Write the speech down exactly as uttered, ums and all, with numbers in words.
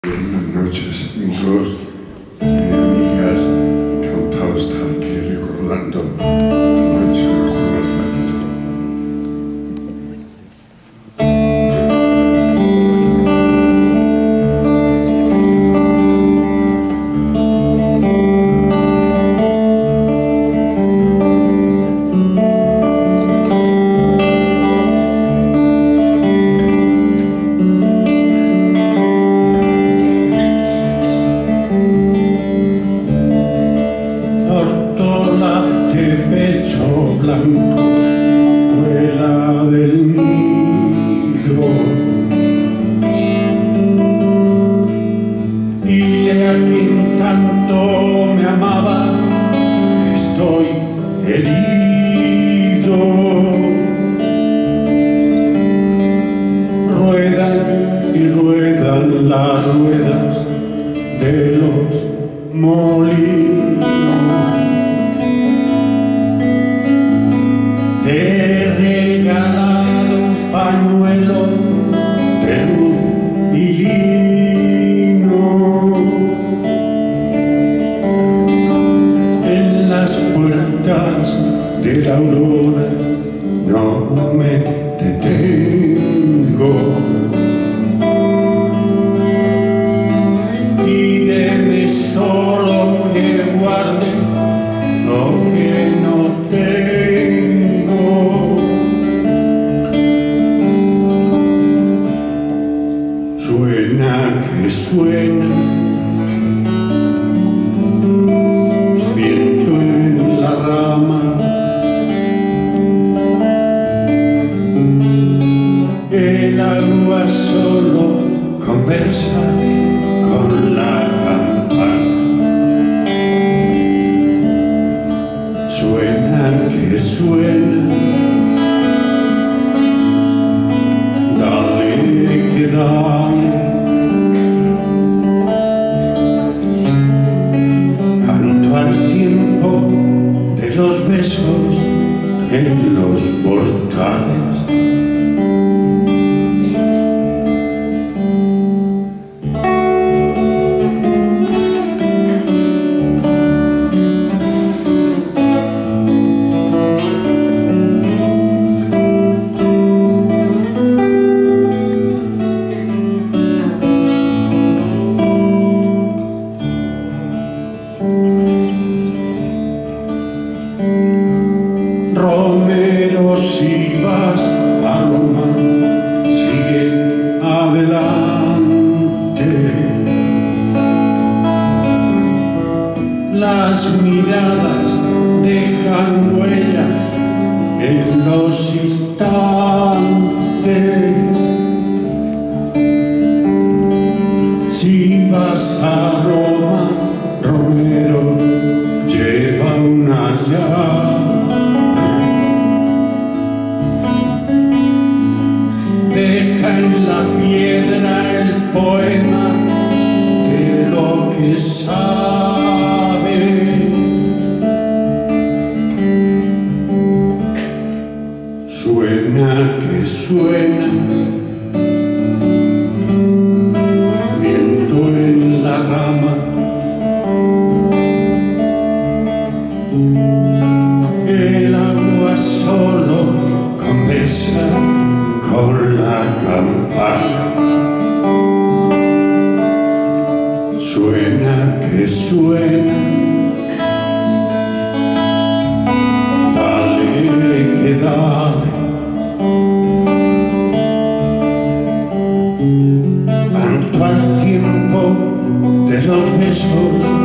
Buenas noches, amigos y amigas. Encantado de estar aquí recordando la noche de Juan Alberto. Pecho blanco, vuela del nido, dile a quien tanto me amaba que estoy herido. Ruedan y ruedan las ruedas de los molinos. Te he regalado un pañuelo de luz y lino. En las puertas de la aurora no me detengo. Pídeme solo que guarde lo que no tengo. Suena que suena viento en la rama, el agua solo conversa con la campana. Suena que suena, dale que dale, canto al tiempo de los besos en los portales. Romero, si vas a Roma, sigue adelante. Las miradas dejan huellas en los instantes. Si vas a Roma, Romero, lleva una llave. Deja en la piedra el poema de lo que sabes. Suena que suena viento en la rama, el agua solo conversa con la campana. Suena que suena, dale que dale, canto al tiempo de los besos